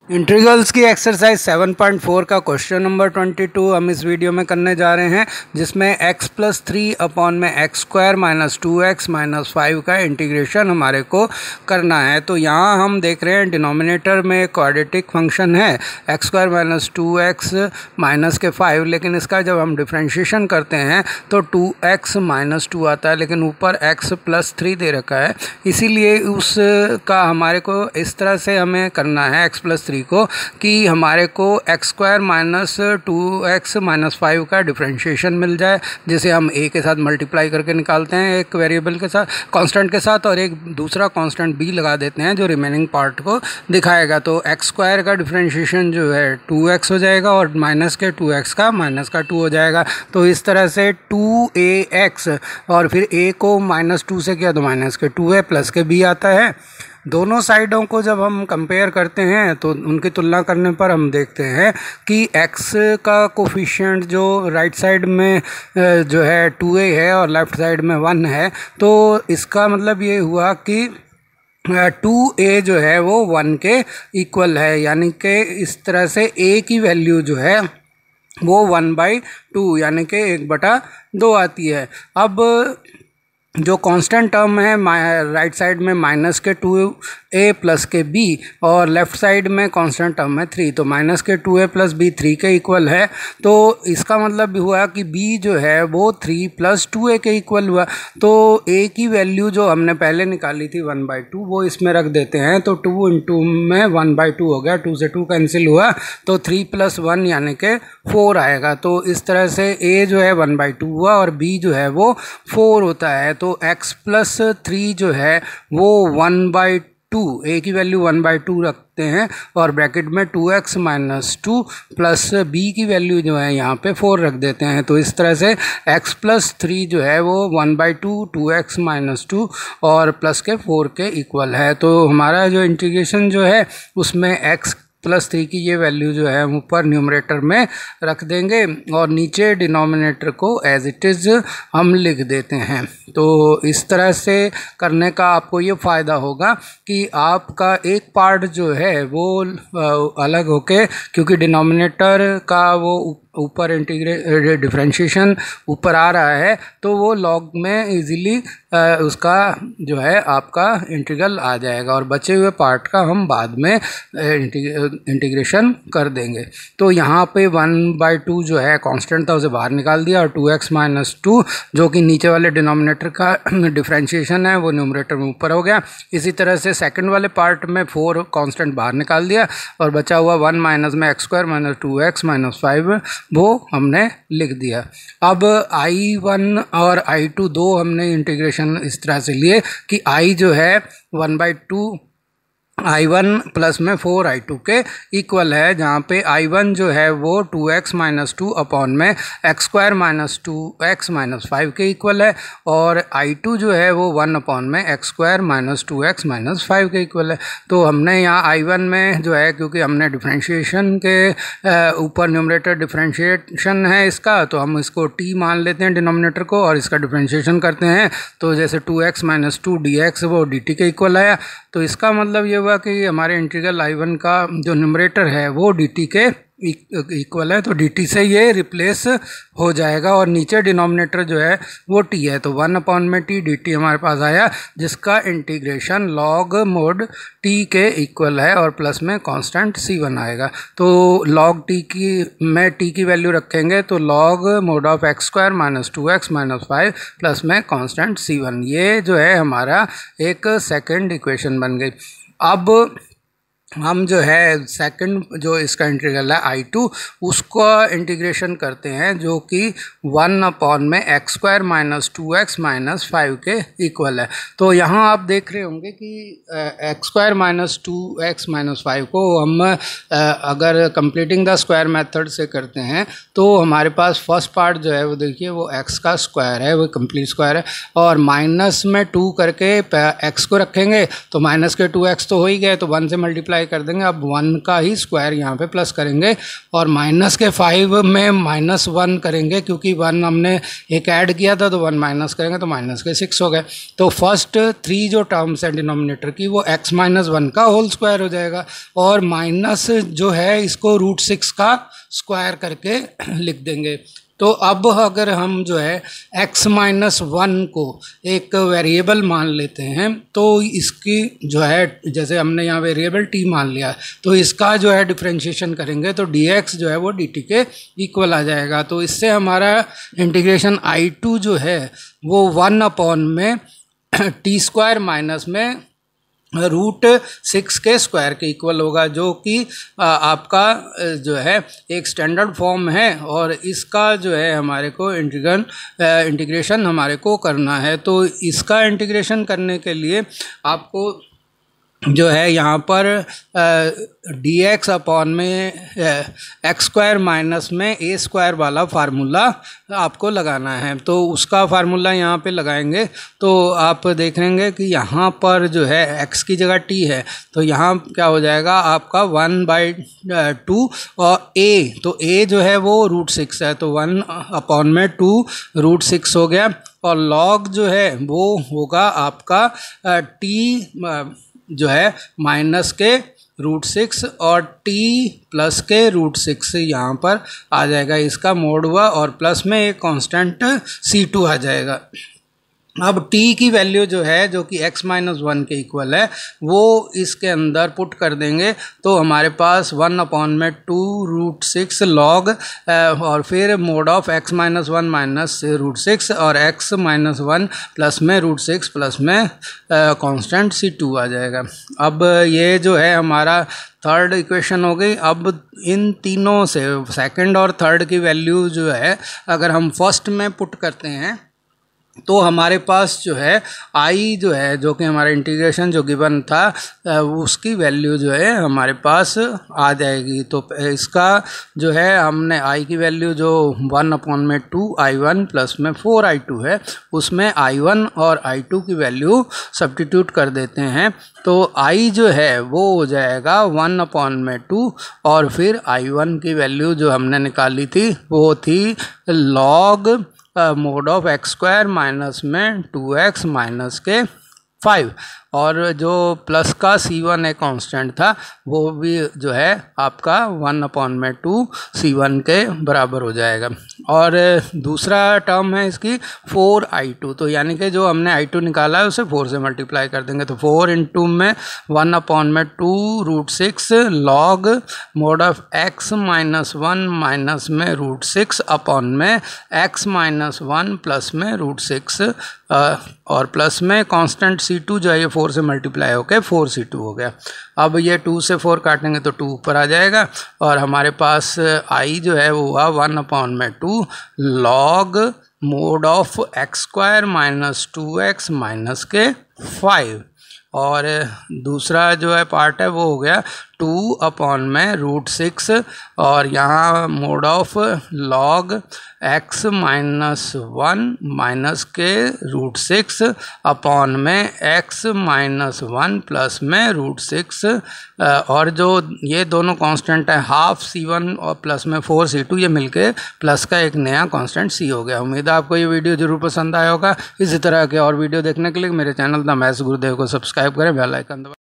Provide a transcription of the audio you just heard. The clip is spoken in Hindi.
इंटीग्रल्स की एक्सरसाइज 7.4 का क्वेश्चन नंबर 22 हम इस वीडियो में करने जा रहे हैं, जिसमें x+3/(x²-2x-5) का इंटीग्रेशन हमारे को करना है। तो यहाँ हम देख रहे हैं डिनोमिनेटर में क्वाड्रेटिक फंक्शन है x²-2x-5, लेकिन इसका जब हम डिफ्रेंशिएशन करते हैं तो 2x-2 आता है, लेकिन ऊपर x+3 दे रखा है, इसीलिए उसका हमारे को इस तरह से हमें करना है x+3 को कि हमारे को x²-2x-5 का डिफरेंशिएशन मिल जाए, जिसे हम a के साथ मल्टीप्लाई करके निकालते हैं, एक वेरिएबल के साथ कांस्टेंट के साथ, और एक दूसरा कांस्टेंट b लगा देते हैं जो रिमेनिंग पार्ट को दिखाएगा। तो x² का डिफरेंशिएशन जो है 2x हो जाएगा और माइनस के 2x का -2 हो जाएगा। तो इस तरह से 2ax और फिर a को -2 से किया तो -2a प्लस के b आता है। दोनों साइडों को जब हम कंपेयर करते हैं तो उनकी तुलना करने पर हम देखते हैं कि x का कोफिशिएंट जो राइट साइड में जो है 2a है और लेफ़्ट साइड में 1 है, तो इसका मतलब ये हुआ कि 2a जो है वो 1 के इक्वल है, यानी कि इस तरह से a की वैल्यू जो है वो 1/2 यानी कि 1/2 आती है। अब जो कांस्टेंट टर्म है राइट साइड में -2a प्लस के b और लेफ़्ट साइड में कांस्टेंट टर्म है 3, तो -2a प्लस b 3 के इक्वल है। तो इसका मतलब हुआ कि b जो है वो 3 + 2a के इक्वल हुआ। तो a की वैल्यू जो हमने पहले निकाली थी 1/2 वो इसमें रख देते हैं, तो 2 × में 1/2 हो गया, 2 से 2 कैंसिल हुआ, तो 3 + 1 यानी कि 4 आएगा। तो इस तरह से a जो है 1/2 हुआ और b जो है वो 4 होता है। तो x+3 जो है वो 1/2, a की वैल्यू 1/2 रखते हैं और ब्रैकेट में 2x-2 प्लस b की वैल्यू जो है यहाँ पे 4 रख देते हैं। तो इस तरह से x+3 जो है वो 1/2 2x-2 और प्लस के 4 के इक्वल है। तो हमारा जो इंटीग्रेशन जो है उसमें x+3 की ये वैल्यू जो है हम ऊपर न्यूमरेटर में रख देंगे और नीचे डिनोमिनेटर को एज इट इज़ हम लिख देते हैं। तो इस तरह से करने का आपको ये फ़ायदा होगा कि आपका एक पार्ट जो है वो अलग होके, क्योंकि डिनोमिनेटर का वो ऊपर डिफरेंशिएशन ऊपर आ रहा है, तो वो लॉग में इजीली उसका जो है आपका इंटीग्रल आ जाएगा और बचे हुए पार्ट का हम बाद में इंटीग्रेशन कर देंगे। तो यहाँ पे 1/2 जो है कांस्टेंट था उसे बाहर निकाल दिया और 2x-2 जो कि नीचे वाले डिनोमिनेटर का डिफरेंशिएशन है वो न्यूमरेटर में ऊपर हो गया। इसी तरह से सेकंड वाले पार्ट में 4 कांस्टेंट बाहर निकाल दिया और बचा हुआ 1 माइनस में x²-2x-5 वो हमने लिख दिया। अब I1 और I2 दो हमने इंटीग्रेशन इस तरह से लिए कि I जो है 1/2 I1 प्लस में 4 I2 के इक्वल है, जहाँ पे I1 जो है वो 2x-2 अपॉन में x²-2x-5 के इक्वल है और I2 जो है वो 1 अपॉन में x²-2x-5 के इक्वल है। तो हमने यहाँ I1 में जो है, क्योंकि हमने डिफरेंशिएशन के ऊपर न्यूमरेटर डिफरेंशिएशन है इसका, तो हम इसको t मान लेते हैं डिनोमिनेटर को और इसका डिफरेंशिएशन करते हैं। तो जैसे 2x-2 dx वो dt के इक्वल आया। तो इसका मतलब ये हुआ कि हमारे इंटीग्रल I1 का जो न्यूमरेटर है वो dt के इक्वल है, तो dt से ये रिप्लेस हो जाएगा और नीचे डिनोमिनेटर जो है वो t है, तो 1 अपॉन में t dt हमारे पास आया, जिसका इंटीग्रेशन log mod t के इक्वल है और प्लस में कांस्टेंट c1 आएगा। तो log t की वैल्यू रखेंगे तो log mod of x²-2x-5 plus में कांस्टेंट c1, ये जो है हमारा एक सेकंड इक्वेशन बन गई। अब हम जो है सेकंड जो इसका इंटीग्रल है I2 उसका इंटीग्रेशन करते हैं, जो कि 1 अपॉन में x²-2x-5 के इक्वल है। तो यहाँ आप देख रहे होंगे कि x²-2x-5 को हम अगर कंप्लीटिंग द स्क्वायर मेथड से करते हैं तो हमारे पास फर्स्ट पार्ट जो है वो देखिए वो x का स्क्वायर है, वो कंप्लीट स्क्वायर है, और माइनस में 2 करके x को रखेंगे तो -2x तो हो ही गए, तो 1 से मल्टीप्लाई मल्टीप्लाई कर देंगे। अब 1 का ही स्क्वायर यहाँ पे प्लस करेंगे और माइनस के 5 में -1 करेंगे, क्योंकि 1 हमने एक ऐड किया था तो 1 माइनस करेंगे तो माइनस के 6 हो गए। तो फर्स्ट 3 जो टर्म्स है डिनोमिनेटर की वो x माइनस 1 का होल स्क्वायर हो जाएगा, और माइनस जो है इसको √6 का स्क्वायर करके लिख देंगे। तो अब अगर हम जो है x माइनस 1 को एक वेरिएबल मान लेते हैं तो इसकी जो है, जैसे हमने यहाँ वेरिएबल t मान लिया, तो इसका जो है डिफरेंशिएशन करेंगे तो dx जो है वो dt के इक्वल आ जाएगा। तो इससे हमारा इंटीग्रेशन I2 जो है वो 1 में t² माइनस में √6 के स्क्वायर के इक्वल होगा, जो कि आपका जो है एक स्टैंडर्ड फॉर्म है, और इसका जो है हमारे को इंटीग्रेशन हमारे को करना है। तो इसका इंटीग्रेशन करने के लिए आपको जो है यहाँ पर dx अपॉन में x² माइनस में a² वाला फार्मूला आपको लगाना है। तो उसका फार्मूला यहाँ पे लगाएंगे तो आप देखेंगे कि यहाँ पर जो है x की जगह t है, तो यहाँ क्या हो जाएगा आपका 1/2 और a, तो a जो है वो √6 है, तो 1/2 √6 हो गया, और log जो है वो होगा आपका t जो है माइनस के √6 और t प्लस के √6 यहाँ पर आ जाएगा, इसका मोड हुआ, और प्लस में एक कांस्टेंट c2 आ जाएगा। अब t की वैल्यू जो है जो कि x माइनस 1 के इक्वल है वो इसके अंदर पुट कर देंगे, तो हमारे पास 1/2 √6 log और फिर mod of x minus 1 minus √6 और x माइनस 1 प्लस में √6 प्लस में कांस्टेंट c2 आ जाएगा। अब ये जो है हमारा थर्ड इक्वेशन हो गई। अब इन तीनों से सेकंड और थर्ड की वैल्यू जो है अगर हम फर्स्ट में पुट करते हैं तो हमारे पास जो है i जो है जो कि हमारा इंटीग्रेशन जो गिवन था उसकी वैल्यू जो है हमारे पास आ जाएगी। तो इसका जो है हमने i की वैल्यू जो 1/2 i1 प्लस में 4i2 है उसमें i1 और i2 की वैल्यू सब्स्टिट्यूट कर देते हैं, तो i जो है वो हो जाएगा 1/2 और फिर i1 की वैल्यू जो हमने निकाली थी वो थी log mod of x² minus में 2x माइनस के 5, और जो प्लस का c1 एक कांस्टेंट था वो भी जो है आपका 1/2 c1 के बराबर हो जाएगा। और दूसरा टर्म है इसकी 4i2, तो यानी कि जो हमने i2 निकाला है उसे 4 से मल्टीप्लाई कर देंगे, तो 4 इंटू में 1/2 √6 log mod of x minus 1 minus में √6 अपॉन में x माइनस 1 प्लस में √6 और प्लस में कांस्टेंट c2 जो है ये 4 से मल्टीप्लाई होकर 4c2 हो गया। अब ये 2 से 4 काटेंगे तो 2 ऊपर आ जाएगा, और हमारे पास i जो है वो हुआ 1/2 log mod of x² minus 2x minus के 5, और दूसरा जो है पार्ट है वो हो गया 2/√6 और यहाँ mod of log x minus 1 minus के √6 अपॉन में x माइनस 1 प्लस में √6, और जो ये दोनों कांस्टेंट है हाफ c1 और प्लस में 4c2 ये मिलके प्लस का एक नया कांस्टेंट c हो गया। उम्मीद है आपको ये वीडियो जरूर पसंद आया होगा। इसी तरह के और वीडियो देखने के लिए मेरे चैनल द मैथ्स गुरुदेव को सब्सक्राइब करें, बेल आइकन दबाएं।